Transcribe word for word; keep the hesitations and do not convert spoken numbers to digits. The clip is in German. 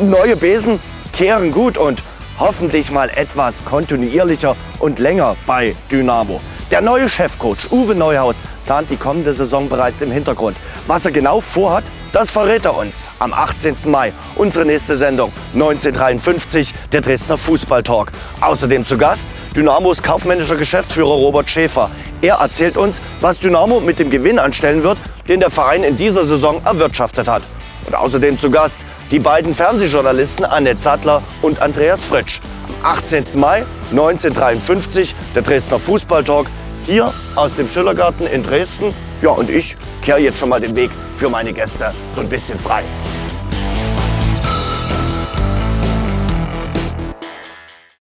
neue Besen kehren gut und hoffentlich mal etwas kontinuierlicher und länger bei Dynamo. Der neue Chefcoach Uwe Neuhaus plant die kommende Saison bereits im Hintergrund. Was er genau vorhat, das verrät er uns am achtzehnten Mai. Unsere nächste Sendung, neunzehn Uhr dreiundfünfzig, der Dresdner Fußballtalk. Außerdem zu Gast Dynamos kaufmännischer Geschäftsführer Robert Schäfer. Er erzählt uns, was Dynamo mit dem Gewinn anstellen wird, den der Verein in dieser Saison erwirtschaftet hat. Und außerdem zu Gast die beiden Fernsehjournalisten Annette Sattler und Andreas Fritsch. Am achtzehnten Mai, neunzehn Uhr dreiundfünfzig, der Dresdner Fußballtalk. Hier aus dem Schillergarten in Dresden. Ja, und ich kehre jetzt schon mal den Weg für meine Gäste so ein bisschen frei.